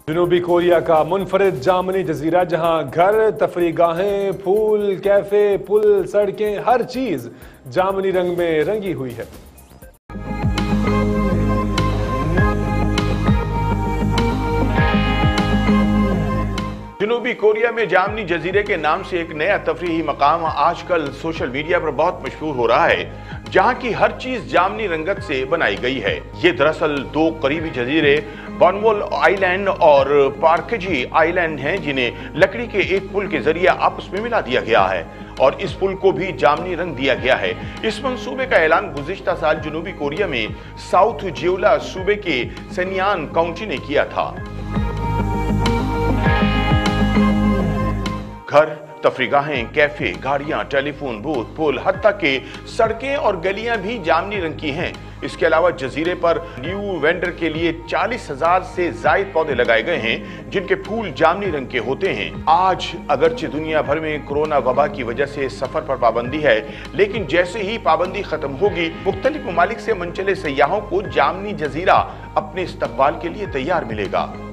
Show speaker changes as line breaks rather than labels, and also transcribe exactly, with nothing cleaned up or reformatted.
जनूबी कोरिया का मुनफरिद जामनी जजीरा, जहां घर, तफरीगाहें, फूल, कैफे, पुल, सड़कें, हर चीज जामनी रंग में रंगी हुई है।
जनूबी कोरिया में जामनी जजीरे के नाम से एक नया तफरीही मकाम आजकल सोशल मीडिया पर बहुत मशहूर हो रहा है, जहां की हर चीज जामनी रंगत से बनाई गई है। ये दरअसल दो करीबी जजीरे बॉनवोल आइलैंड और पार्कजी आइलैंड हैं, जिन्हें लकड़ी के एक पुल के जरिए आपस में मिला दिया गया है और इस पुल को भी जामनी रंग दिया गया है। इस मंसूबे का ऐलान गुज़िश्ता साल जनूबी कोरिया में साउथ जेओला सूबे के सेनियान काउंटी ने किया था। घर, तफरीगाहें, कैफे, गाड़ियां, टेलीफोन बूथ, पुल, हत्ता के सड़कें और गलियां भी जामनी रंग की हैं। इसके अलावा जजीरे पर न्यू वेंडर के लिए चालीस हजार से जायद पौधे लगाए गए हैं, जिनके फूल जामनी रंग के होते हैं। आज अगरचे दुनिया भर में कोरोना वबा की वजह से सफर पर पाबंदी है, लेकिन जैसे ही पाबंदी खत्म होगी, मुख्तलिफ ममालिक से मनचले सयाहों को जामनी जजीरा अपने इस्तकबाल के लिए तैयार मिलेगा।